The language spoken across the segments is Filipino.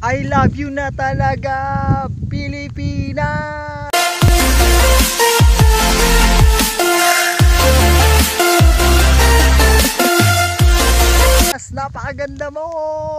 I love you na talaga, Pilipinas! Napakaganda mo!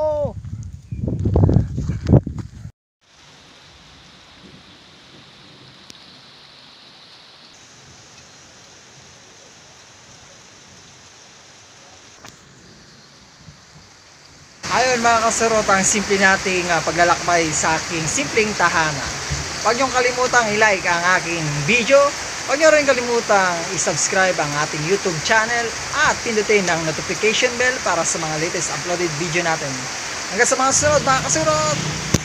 Ayun mga kasurot, ang simple nating paglalakbay sa aking simpleng tahanan. Huwag niyong kalimutang i-like ang aking video. Huwag niyo rin kalimutang i-subscribe ang ating YouTube channel at pindutin ang notification bell para sa mga latest uploaded video natin. Hanggang sa mga sunod mga kasurot!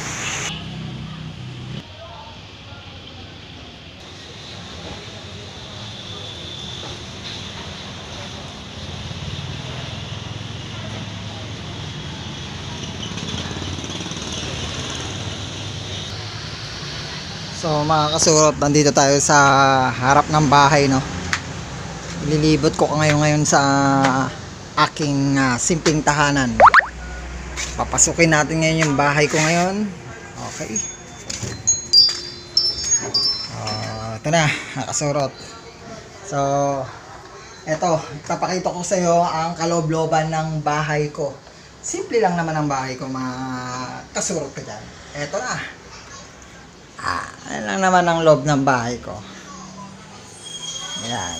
So mga kasurot, nandito tayo sa harap ng bahay, no. Ililibot ko ngayon sa aking simpleng tahanan. Papasukin natin ngayon yung bahay ko ngayon. Okay. Ito na mga kasurot. So eto, papakita ko sa iyo ang kaloob-looban ng bahay ko. Simple lang naman ang bahay ko mga kasurot ko dyan. Eto na. Ayan lang naman ang loob ng bahay ko. Ayan.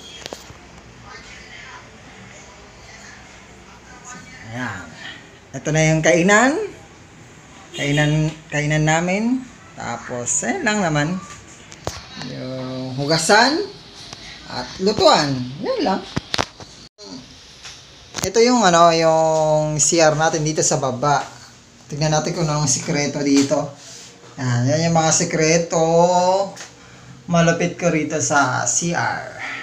Ayan. Ito na yung kainan. Kainan namin. Tapos, ayan lang naman. Yung hugasan. At lutuan. Yan lang. Ito yung yung CR natin dito sa baba. Tingnan natin kung anong sikreto dito. Yan yung mga sekreto malapit ko rito sa CR.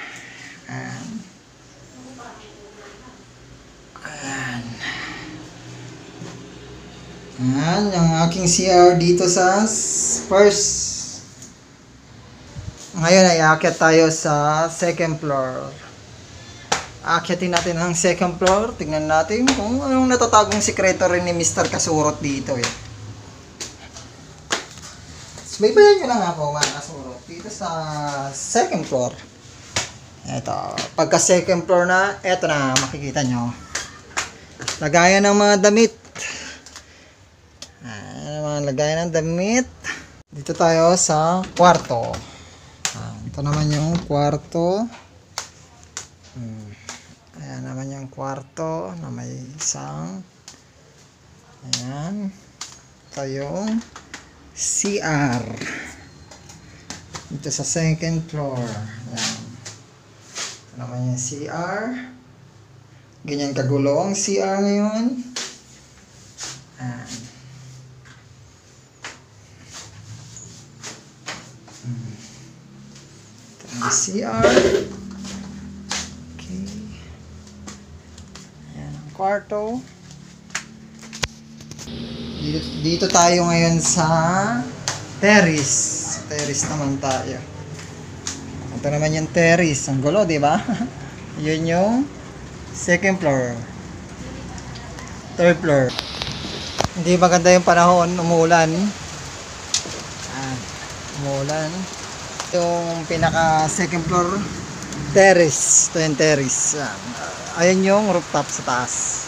Ayan yung aking CR dito sa first. Ngayon ay aakyat tayo sa second floor. Aakyatin natin ang second floor. Tingnan natin kung anong natatagong sekreto rin ni Mr. Kasurot dito eh. Baybayan nyo lang ako mga kasurot dito sa second floor. Ito, pagka second floor na, eto na, makikita nyo. Lagayan ng mga damit. Mga lagayan ng damit. Dito tayo sa kwarto. Ito naman yung kwarto. Ayan naman yung kwarto na may isang. Ayan. Ito yung CR dito sa second floor. Ayan. Ito naman yung CR. Ganyan kagulo ang CR ngayon. Ayan. Ito yung CR. Okay. Ayan ang kwarto. Dito tayo ngayon sa terrace. Terrace naman tayo. Ito naman yung terrace. Ang gulo, di ba? Yun yung second floor. Third floor. Hindi maganda yung panahon. Umuulan. Umuulan. Yung pinaka second floor terrace. Ito yung terrace. Ayan yung rooftop sa taas.